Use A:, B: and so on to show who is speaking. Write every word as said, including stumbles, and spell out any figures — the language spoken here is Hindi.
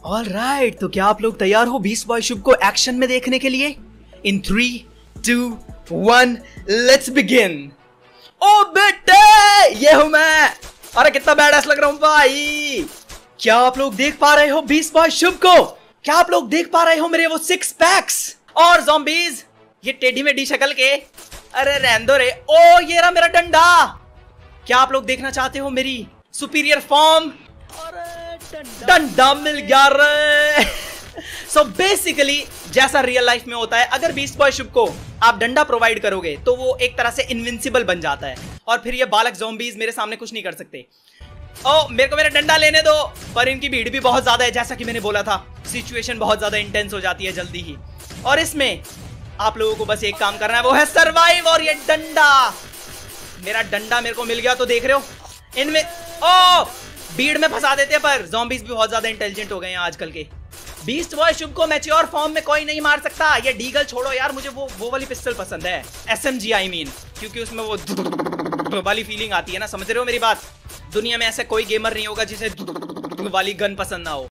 A: ऑल राइट right, तो क्या आप लोग तैयार हो बीस्ट बॉय शुभ को एक्शन में देखने के लिए? In three two one let's begin. ओ बेटे ये हूं मैं। अरे कितना बैडास लग रहा हूं भाई। क्या आप लोग देख पा रहे हो बीस्ट बॉय शुभ को? क्या आप लोग देख पा रहे हो मेरे वो सिक्स पैक्स और ज़ॉम्बीज ये टेढ़ी मेढ़ी शक्ल के? अरे रहने दो रे। ओ ये रहा मेरा डंडा। क्या आप लोग देखना चाहते हो मेरी सुपीरियर फॉर्म? डंडा मिल गया रे। सो बेसिकली जैसा रियल लाइफ में होता है, अगर बीस्ट बॉय शुभ को आप डंडा प्रोवाइड करोगे तो वो एक तरह से इनविंसिबल बन जाता है और फिर ये बालक ज़ॉम्बीज मेरे सामने कुछ नहीं कर सकते। ओ मेरे को मेरा डंडा लेने दो। पर इनकी भीड़ भी बहुत ज्यादा है, जैसा कि मैंने बोला था सिचुएशन बहुत ज्यादा इंटेंस हो जाती है जल्दी ही। और इसमें आप लोगों को बस एक काम करना है, वो है सरवाइव। और ये डंडा, मेरा डंडा मेरे को मिल गया। तो देख रहे हो इनमें ओ भीड़ में फंसा देते हैं, पर ज़ॉम्बीज भी बहुत ज्यादा इंटेलिजेंट हो गए हैं आजकल के। बीस्ट बॉय शुभ को मैच्योर फॉर्म में कोई नहीं मार सकता। ये डीगल छोड़ो यार, मुझे वो वो वाली पिस्टल पसंद है, एसएमजी आई मीन, क्योंकि उसमें वो वाली फीलिंग आती है ना, समझ रहे हो मेरी बात? दुनिया में ऐसा कोई गेमर नहीं होगा जिसे वाली गन पसंद ना हो।